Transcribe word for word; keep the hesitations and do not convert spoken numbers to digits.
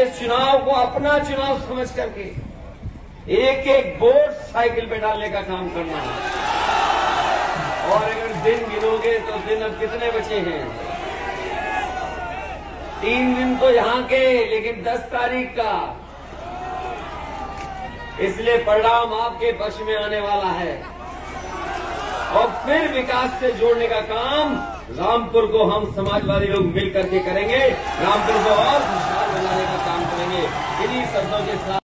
इस चुनाव को अपना चुनाव समझ करके एक एक वोट साइकिल पे डालने का काम करना है। और अगर दिन गिनोगे तो दिन अब कितने बचे हैं? तीन दिन तो यहां के, लेकिन दस तारीख का, इसलिए परिणाम आपके पक्ष में आने वाला है। और फिर विकास से जोड़ने का काम रामपुर को हम समाजवादी लोग मिलकर के करेंगे। रामपुर को और खुशहाल बनाने का काम करेंगे। इन्हीं शब्दों के साथ